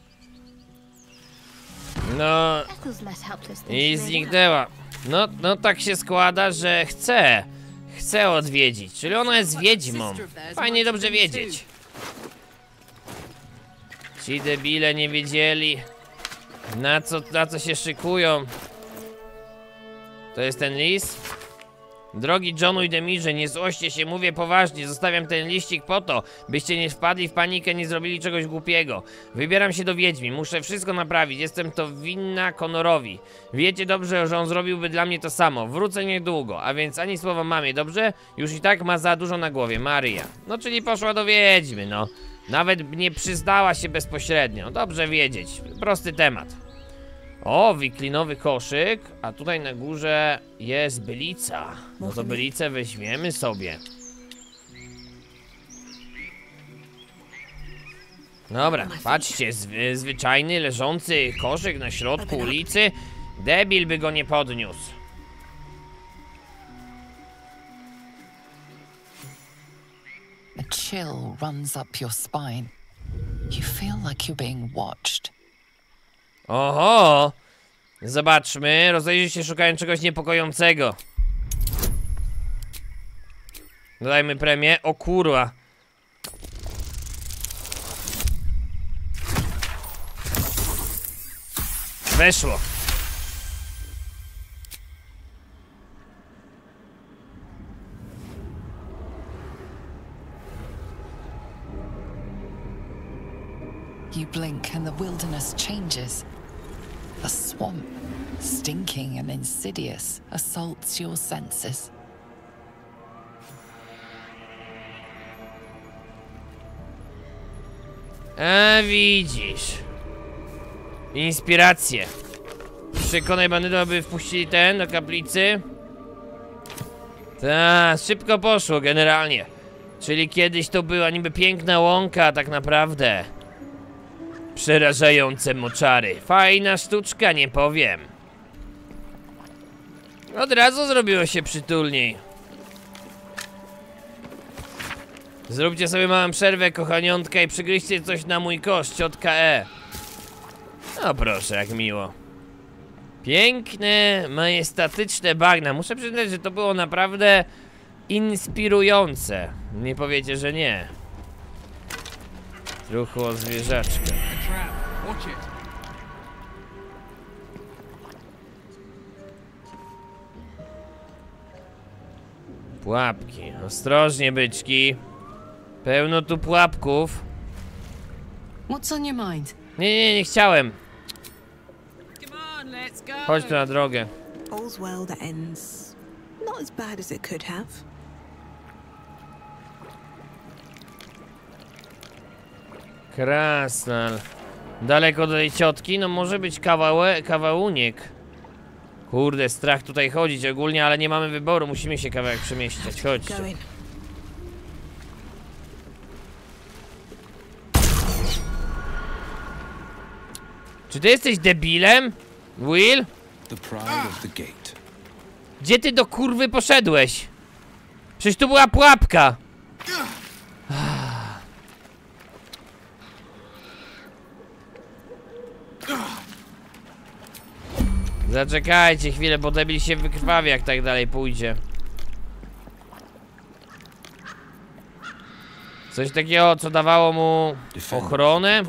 No... I zniknęła. No, no tak się składa, że chce. Chce odwiedzić, czyli ona jest wiedźmą. Fajnie, dobrze wiedzieć. Ci debile nie wiedzieli, na co, na co się szykują. To jest ten list? Drogi Johnu i Demirze, nie złoście się, mówię poważnie, zostawiam ten liścik po to, byście nie wpadli w panikę, nie zrobili czegoś głupiego. Wybieram się do Wiedźmi, muszę wszystko naprawić, jestem to winna Conorowi. Wiecie dobrze, że on zrobiłby dla mnie to samo, wrócę niedługo, a więc ani słowa mamie, dobrze? Już i tak ma za dużo na głowie, Maria. No czyli poszła do Wiedźmy, no. Nawet nie przyznała się bezpośrednio, dobrze wiedzieć, prosty temat. O, wiklinowy koszyk, a tutaj na górze jest bylica. No to bylicę weźmiemy sobie. Dobra, patrzcie, zwy, zwyczajny, leżący koszyk na środku ulicy. Debil by go nie podniósł. A chill runs up your spine. You feel like you're being watched. Oho! Zobaczmy, rozejrzyj się szukając czegoś niepokojącego. Dodajmy premię. O kurwa. Weszło. You blink and the wilderness changes. A swamp, stinking and insidious, assaults your senses. A widzisz. Inspiracje. Przekonaj bandytów, aby wpuścili ten do kaplicy. Tak, szybko poszło generalnie. Czyli kiedyś to była niby piękna łąka, tak naprawdę. Przerażające moczary. Fajna sztuczka, nie powiem. Od razu zrobiło się przytulniej. Zróbcie sobie małą przerwę, kochaniątka, i przygryźcie coś na mój kosz, ciotka E. No proszę, jak miło. Piękne, majestatyczne bagna. Muszę przyznać, że to było naprawdę inspirujące. Nie powiecie, że nie. Truchło zwierzaczka. Pułapki. Ostrożnie, byczki. Pełno tu pułapków. What's on your mind? Nie, nie, nie chciałem. Come on, let's go. Chodź tu na drogę. All's well that ends not as bad as it could have. Krasnal. Daleko do tej ciotki? No może być kawałe, kawałuniek. Kurde, strach tutaj chodzić ogólnie, ale nie mamy wyboru. Musimy się kawałek przemieścić. Chodźcie. Czy ty jesteś debilem? Will? Gdzie ty do kurwy poszedłeś? Przecież tu była pułapka. Zaczekajcie chwilę, bo debil się wykrwawi, jak tak dalej pójdzie. Coś takiego, co dawało mu ochronę?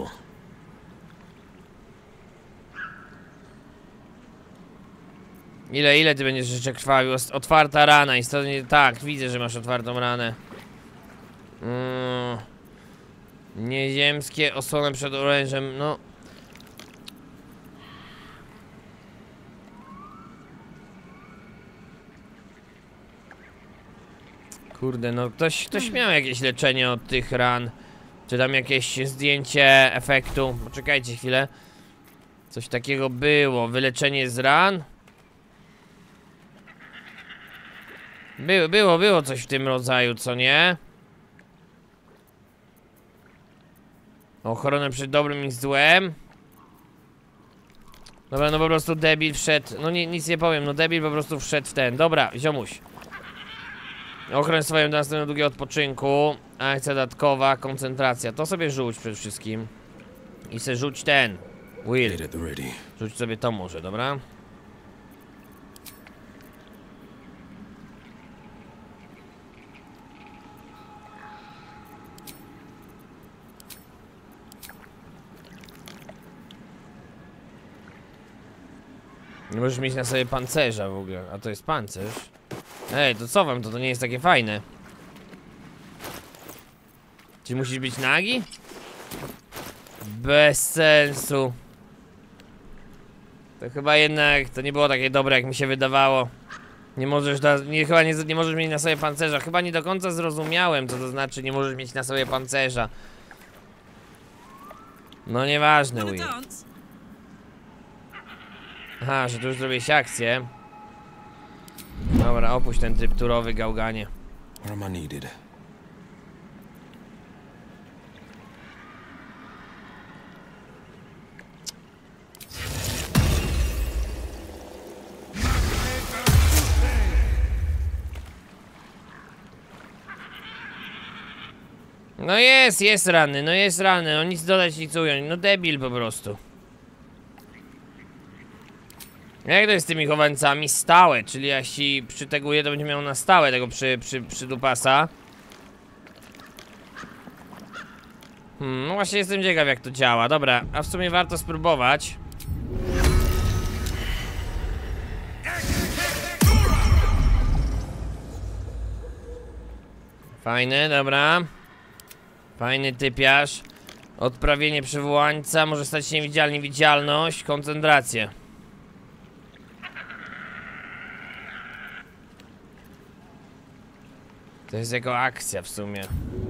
Ile, ile ty będziesz jeszcze krwawił? Otwarta rana, istotnie tak, widzę, że masz otwartą ranę. Mm. Nieziemskie, osłonę przed orężem, no. Kurde, no ktoś, ktoś miał jakieś leczenie od tych ran. Czy tam jakieś zdjęcie efektu? Poczekajcie chwilę. Coś takiego było, wyleczenie z ran? Było, było, było coś w tym rodzaju, co nie? Ochronę przed dobrym i złem. Dobra, no po prostu debil wszedł. No nie, nic nie powiem, no debil po prostu wszedł w ten. Dobra, ziomuś. Ochronę swoją do następnego długiego odpoczynku. Akcja dodatkowa, koncentracja. To sobie rzuć przede wszystkim. I se rzuć ten. Will. Rzuć sobie to może, dobra? Nie możesz mieć na sobie pancerza w ogóle, a to jest pancerz. Ej, to co wam to? To nie jest takie fajne. Czy musisz być nagi? Bez sensu. To chyba jednak to nie było takie dobre, jak mi się wydawało. Nie możesz, da, nie, chyba nie, nie możesz mieć na sobie pancerza. Chyba nie do końca zrozumiałem, co to znaczy nie możesz mieć na sobie pancerza. No nieważne, Will. Aha, że tu już zrobiłeś akcję. Dobra, opuść ten tryb turowy, gałganie. No jest, jest ranny, no jest ranny, no nic dodać, nic ująć, no debil po prostu. Jak to jest z tymi chowańcami? Stałe, czyli jeśli przyteguje, to będzie miał na stałe tego przy, przy, przydupasa. Hmm, no właśnie jestem ciekaw, jak to działa. Dobra, a w sumie warto spróbować. Fajny, dobra. Fajny typiarz. Odprawienie przywołańca, może stać się niewidzialny, widzialność, koncentrację. To jest jako akcja w sumie.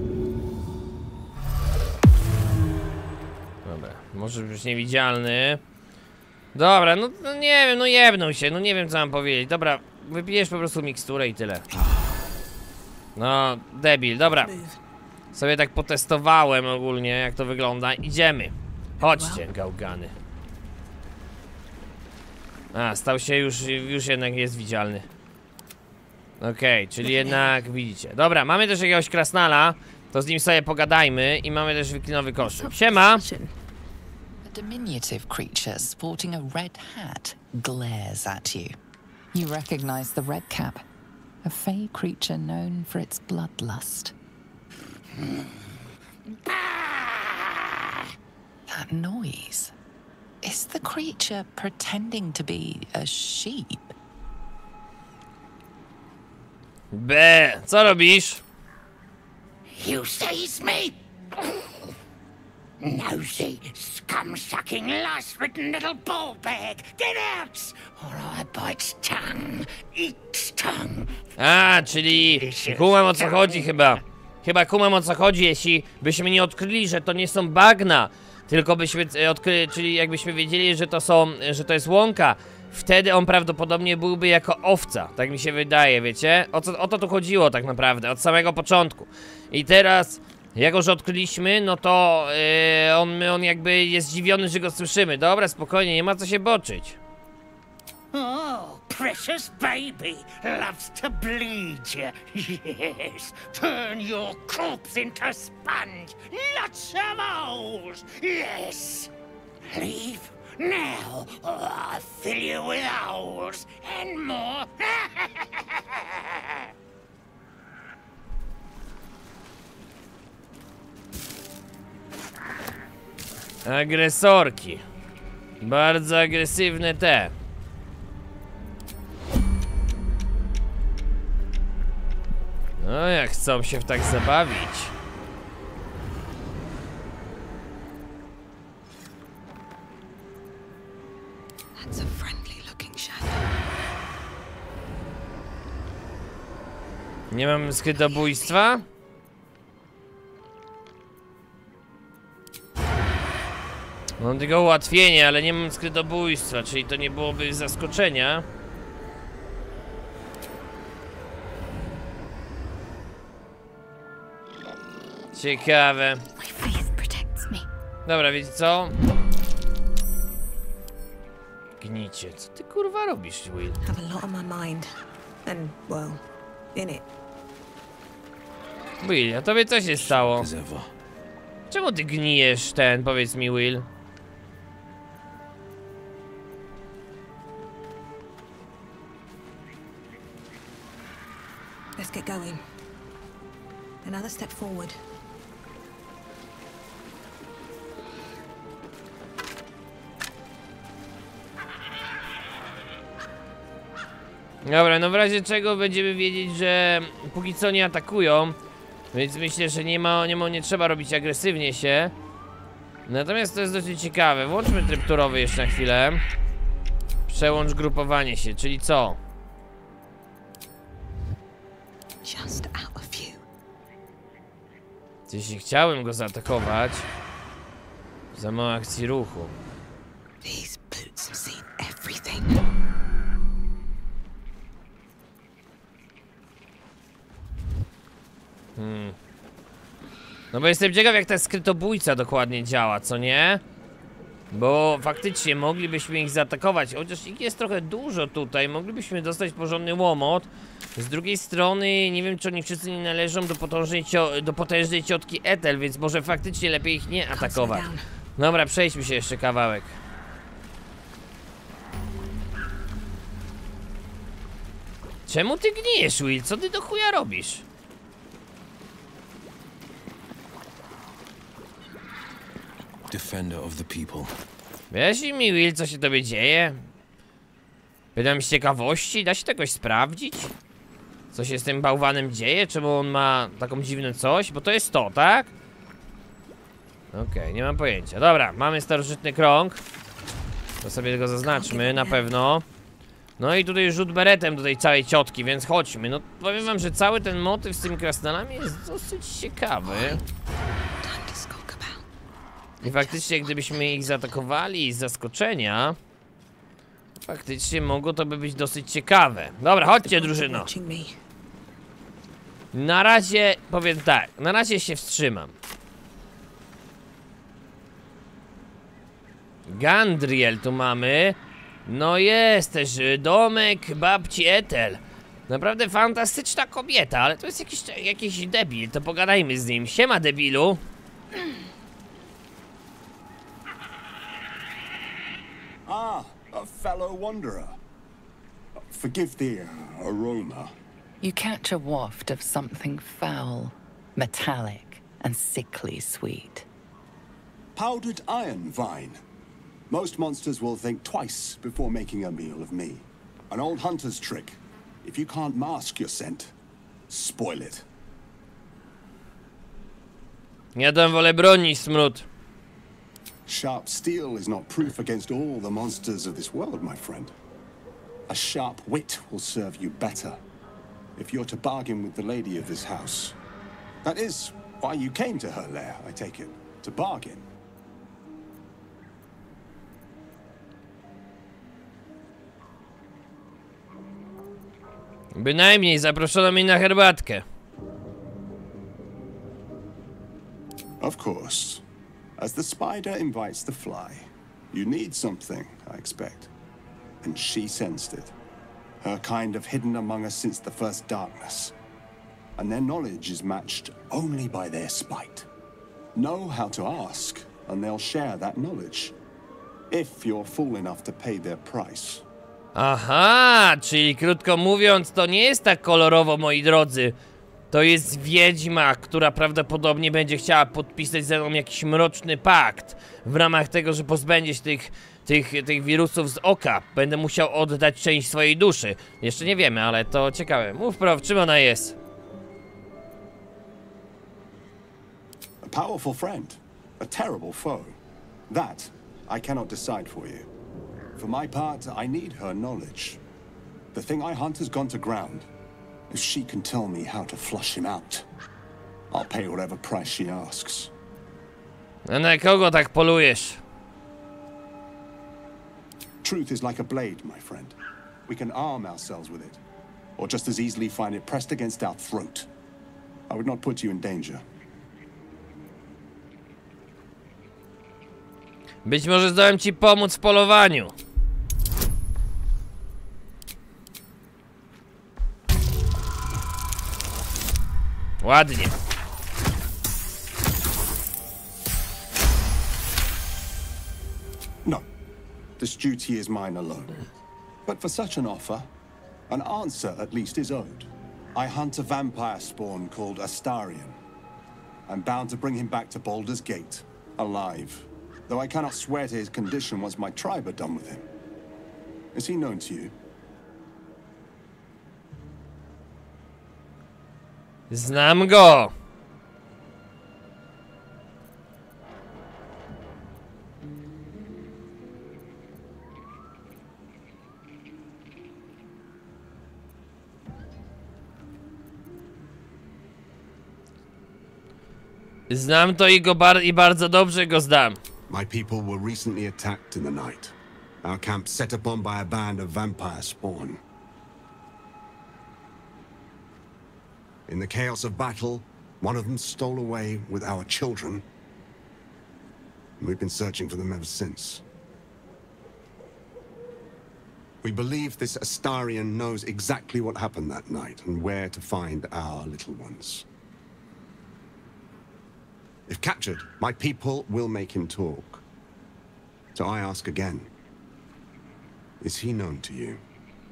Dobra, może być niewidzialny. Dobra, no, no nie wiem, no jebnął się, no nie wiem co mam powiedzieć. Dobra, wypijesz po prostu miksturę i tyle. No, debil, dobra. Sobie tak potestowałem ogólnie, jak to wygląda. Idziemy. Chodźcie, gałgany. A, stał się już, już jednak jest widzialny. Okej, okay, czyli jednak widzicie. Dobra, mamy też jakiegoś krasnala. To z nim sobie pogadajmy i mamy też wiklinowy koszyk. Siema! A diminutive creature sporting a red hat glares at you. You recognize the red cap, a fey creature known for its bloodlust. That noise. Is the creature pretending to be a sheep? Be, co robisz? You seize me? Nosy, scum-sucking, lice-ridden little ball bag. Get out, or I bite tongue, eat tongue. A, czyli kumam o co chodzi chyba. Chyba kumam o co chodzi, jeśli byśmy nie odkryli, że to nie są bagna, tylko byśmy odkryli, czyli jakbyśmy wiedzieli, że to są, że to jest łąka, wtedy on prawdopodobnie byłby jako owca, tak mi się wydaje, wiecie? O, co, o to tu chodziło tak naprawdę, od samego początku. I teraz, jako że odkryliśmy, no to yy, on, on jakby jest zdziwiony, że go słyszymy. Dobra, spokojnie, nie ma co się boczyć. Oh, precious baby loves to bleed you. Yes, turn your corpse into sponge. Lots of holes. Yes. Leave now, or I'll fill you with holes and more. Agresorki. Bardzo agresywne te. No jak chcą się w tak zabawić. That's a friendly looking shadow. Nie mam skrytobójstwa? Mam tylko ułatwienie, ale nie mam skrytobójstwa, czyli to nie byłoby zaskoczenia. Ciekawe. Dobra, wiecie co? Gnicie, co ty kurwa robisz, Will? Have a lot on my mind. And, well, in it. Will, a tobie co się stało? Czemu ty gnijesz ten, powiedz mi, Will? Let's get going. Another step forward. Dobra, no w razie czego będziemy wiedzieć, że póki co nie atakują. Więc myślę, że nie ma, nie ma, nie trzeba robić agresywnie się. Natomiast to jest dosyć ciekawe. Włączmy tryb turowy jeszcze na chwilę. Przełącz grupowanie się, czyli co? Just out of view. Jeśli chciałem go zaatakować, za mało akcji ruchu. These boots have seen everything. Hmm. No bo jestem ciekaw, jak ta skrytobójca dokładnie działa, co nie? Bo faktycznie moglibyśmy ich zaatakować, chociaż ich jest trochę dużo tutaj, moglibyśmy dostać porządny łomot. Z drugiej strony, nie wiem, czy oni wszyscy nie należą do potężnej, cio do potężnej ciotki Ethel, więc może faktycznie lepiej ich nie atakować. Dobra, przejdźmy się jeszcze kawałek. Czemu ty gnijesz, Will? Co ty do chuja robisz? Defender of the people. Wiesz mi, Will, co się tobie dzieje? Pytam z ciekawości, da się to jakoś sprawdzić? Co się z tym bałwanem dzieje? Czemu on ma taką dziwne coś? Bo to jest to, tak? Okej, okay, nie mam pojęcia. Dobra, mamy starożytny krąg. To sobie go zaznaczmy, na pewno. No i tutaj rzut beretem do tej całej ciotki, więc chodźmy. No powiem wam, że cały ten motyw z tymi krasnalami jest dosyć ciekawy. I faktycznie, gdybyśmy ich zaatakowali z zaskoczenia, faktycznie mogło to by być dosyć ciekawe. Dobra, chodźcie, drużyno. Na razie, powiem tak, na razie się wstrzymam. Gandriel tu mamy. No jest też domek babci Ethel. Naprawdę fantastyczna kobieta, ale to jest jakiś, jakiś debil, to pogadajmy z nim. Siema, debilu. Ah, a fellow wanderer. Forgive the uh, aroma. You catch a waft of something foul, metallic, and sickly sweet. Powdered iron vine. Most monsters will think twice before making a meal of me. An old hunter's trick. If you can't mask your scent, spoil it. Ja tam wolę broni, smród. Sharp steel is not proof against all the monsters of this world, my friend. A sharp wit will serve you better if you're to bargain with the lady of this house. That is why you came to her lair, I take it, to bargain. Bynajmniej zaproszono mnie na herbatkę. Of course. As the spider invites the fly, you need something, I expect. And she sensed it. Her kind have hidden among us since the first darkness. And their knowledge is matched only by their spite. Know how to ask, and they'll share that knowledge. If you're fool enough to pay their price. Aha, czyli krótko mówiąc, to nie jest tak kolorowo, moi drodzy. To jest wiedźma, która prawdopodobnie będzie chciała podpisać ze mną jakiś mroczny pakt. W ramach tego, że pozbędzie się tych, tych, tych wirusów z oka. Będę musiał oddać część swojej duszy. Jeszcze nie wiemy, ale to ciekawe. Mów, prof, czym ona jest? A powerful friend. A terrible foe. That I cannot decide for you. For my part, I need her knowledge. The thing I hunt has gone to ground. If she can tell me how to flush him out, I'll pay whatever price she asks. A na kogo tak polujesz? Truth is like a blade, my friend. We can arm ourselves with it, or just as easily find it pressed against our throat. I would not put you in danger. Być może zdołam ci pomóc w polowaniu. Ładnie. No. This duty is mine alone. But for such an offer, an answer at least is owed. I hunt a vampire spawn called Astarion. I'm bound to bring him back to Baldur's Gate, alive. Though I cannot swear to his condition once my tribe are done with him. Is he known to you? Znam go. Znam to i go bar i bardzo dobrze go znam. My people were recently attacked in the night. Our camp set upon by a band of vampire spawn. In the chaos of battle, one of them stole away with our children. We've been searching for them ever since. We believe this Astarion knows exactly what happened that night and where to find our little ones. If captured, my people will make him talk. So I ask again, is he known to you?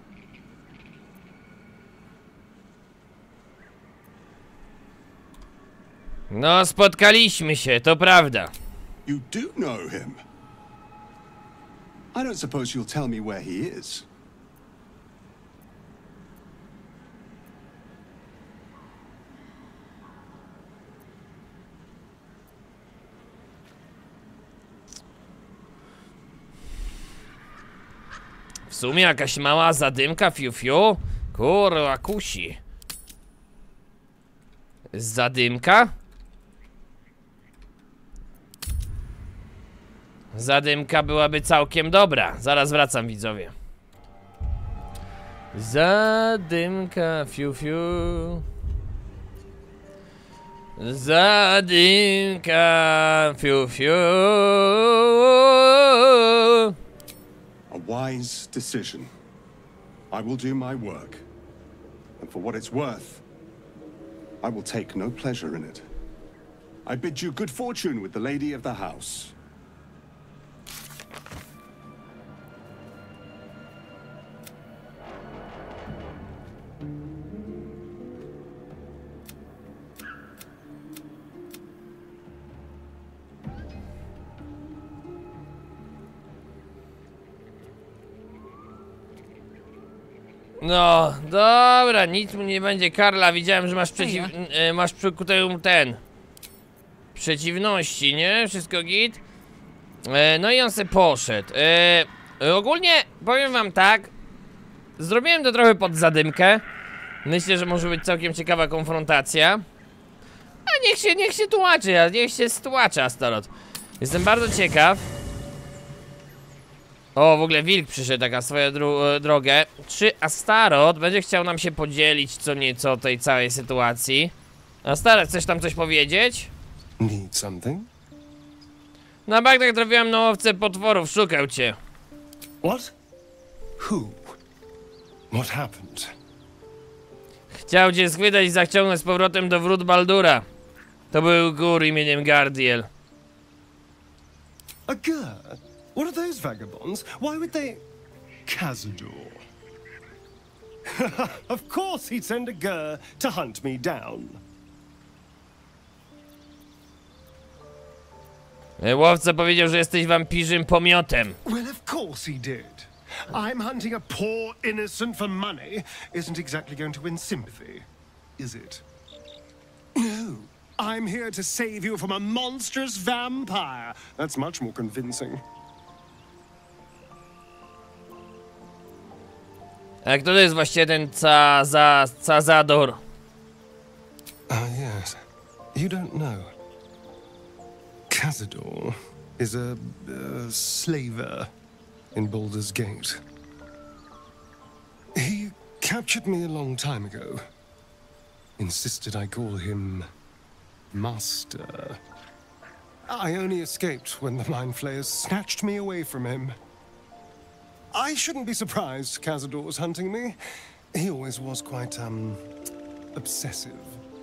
No, spotkaliśmy się, to prawda. You do know him. I don't suppose you'll tell me where he is. sumie jakaś mała zadymka, fiu fiu. Kurwa, kusi. Zadymka? Zadymka byłaby całkiem dobra. Zaraz wracam, widzowie. Zadymka, fiu fiu. Zadymka, fiu fiu. A wise decision. I will do my work. And for what it's worth, I will take no pleasure in it. I bid you good fortune with the lady of the house. No, dobra, nic mu nie będzie, Karla. Widziałem, że masz przeciw... E, masz przykutę ten... przeciwności, nie? Wszystko git? E, no i on se poszedł. E, ogólnie, powiem wam tak. Zrobiłem to trochę pod zadymkę. Myślę, że może być całkiem ciekawa konfrontacja. A niech się, niech się tłumaczy, niech się stłumaczy Astaroth. Jestem bardzo ciekaw. O, w ogóle wilk przyszedł, taka swoją dro drogę. Czy Astaroth będzie chciał nam się podzielić co nieco tej całej sytuacji? Astaroth, chcesz tam coś powiedzieć? Need something? Na bagnach trafiłem na łowcę potworów, szukał cię. What? Who? What happened? Chciał cię schwytać i zaciągnąć z powrotem do wrót Baldura. To był gór imieniem Gardiel. A Gur? What are those vagabonds? Why would they... Cazador. Of course he'd send a Gur to hunt me down. Łowca powiedział, że jesteś wampirzym pomiotem. Well, of course he did. I'm hunting a poor innocent for money isn't exactly going to win sympathy, is it? No, I'm here to save you from a monstrous vampire. That's much more convincing. A kto to jest właściwie ten Caza... Cazador? Ah, yes. You don't know. Cazador is a, a slaver in Baldur's Gate. He captured me a long time ago. Insisted I call him Master. I only escaped when the Mind Flayers snatched me away from him. I shouldn't be surprised Cazador was hunting me. He always was quite, um, obsessive.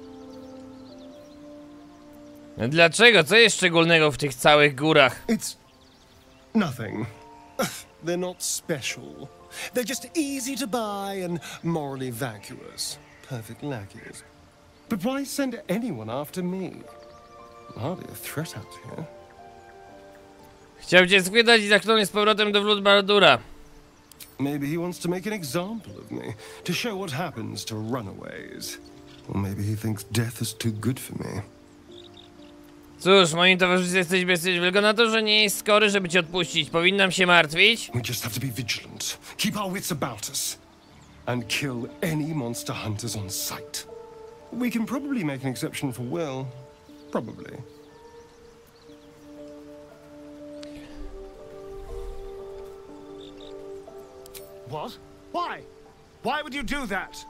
Dlaczego? Co jest szczególnego w tych całych górach? It's nothing. They're not special. They're just easy to buy and morally vacuous. Perfect lackeys. But why send anyone after me? Hardly a threat out here. Chciał cię schwytać i zaciągnąć z powrotem do wrót Baldura. Maybe he wants to make an example of me, to show what happens to runaways. Or maybe he thinks death is too good for me. Cóż, w moim towarzystwie jesteś bezpieczny, tylko na to, że nie jest skory, żeby cię odpuścić. Powinnam się martwić. We just have to be vigilant. Keep our wits about us. And kill any monster hunters on sight. We can probably make an exception for Will. Probably. What? Why? Why would you do that?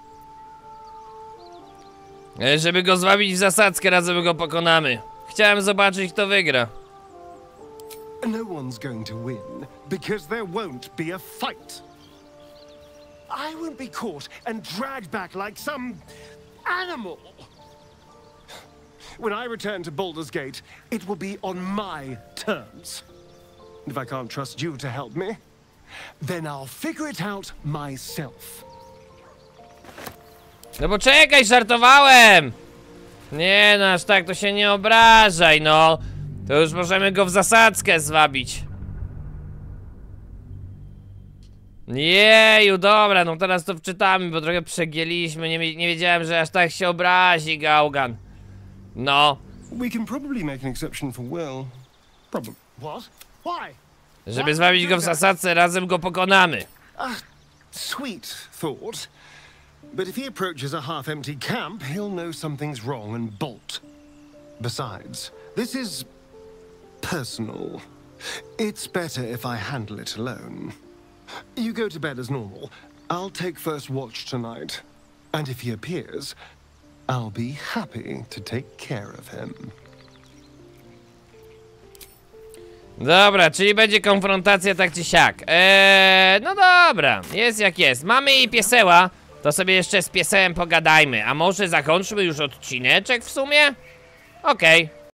E, Żeby go zwabić w zasadzkę, razem go pokonamy. Chciałem zobaczyć, kto wygra. No one's going to win, because there won't be a fight. I won't be caught and dragged back like some animal. When I return to Baldur's Gate, it will be on my terms. If I can't trust you to help me, then I'll figure it out myself. No bo czekaj, żartowałem! Nie no, aż tak to się nie obrażaj, no. To już możemy go w zasadzkę zwabić. Jeju, dobra, no teraz to wczytamy, bo trochę przegięliśmy. Nie, nie wiedziałem, że aż tak się obrazi Gaugan. No. We can probably make an exception for Will. Probably. What? Why? Żeby zwabić go w zasadzce, razem go pokonamy. A sweet thought. But if he approaches a half-empty camp, he'll know something's wrong and bolt. Besides, this is personal. It's better if I handle it alone. You go to bed as normal. I'll take first watch tonight. And if he appears, I'll be happy to take care of him. Dobra, czyli będzie konfrontacja tak czy siak. Eee, no dobra, jest jak jest. Mamy i pieseła, to sobie jeszcze z piesełem pogadajmy. A może zakończmy już odcineczek w sumie? Okej. Okay.